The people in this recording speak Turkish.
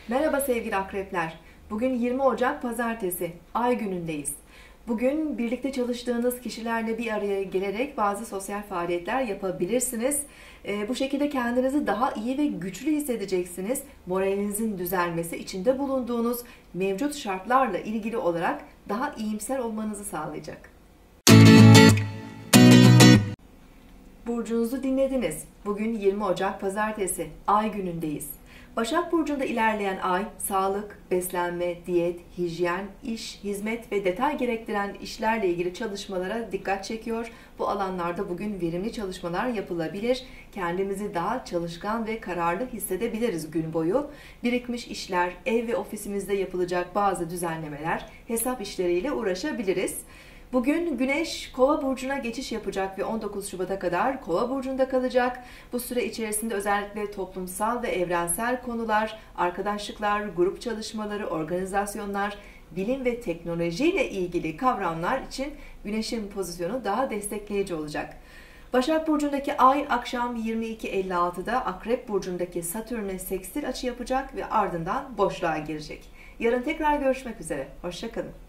Merhaba sevgili akrepler. Bugün 20 Ocak Pazartesi, Ay günündeyiz. Bugün birlikte çalıştığınız kişilerle bir araya gelerek bazı sosyal faaliyetler yapabilirsiniz. Bu şekilde kendinizi daha iyi ve güçlü hissedeceksiniz. Moralinizin düzelmesi, içinde bulunduğunuz mevcut şartlarla ilgili olarak daha iyimser olmanızı sağlayacak. Burcunuzu dinlediniz. Bugün 20 Ocak Pazartesi, Ay günündeyiz. Başak Burcu'nda ilerleyen ay, sağlık, beslenme, diyet, hijyen, iş, hizmet ve detay gerektiren işlerle ilgili çalışmalara dikkat çekiyor. Bu alanlarda bugün verimli çalışmalar yapılabilir. Kendimizi daha çalışkan ve kararlı hissedebiliriz gün boyu. Birikmiş işler, ev ve ofisimizde yapılacak bazı düzenlemeler, hesap işleriyle uğraşabiliriz. Bugün Güneş Kova burcuna geçiş yapacak ve 19 Şubat'a kadar Kova burcunda kalacak. Bu süre içerisinde özellikle toplumsal ve evrensel konular, arkadaşlıklar, grup çalışmaları, organizasyonlar, bilim ve teknoloji ile ilgili kavramlar için Güneş'in pozisyonu daha destekleyici olacak. Başak Burcu'ndaki Ay akşam 22.56'da Akrep Burcu'ndaki Satürn'e sekstil açı yapacak ve ardından boşluğa girecek. Yarın tekrar görüşmek üzere. Hoşça kalın.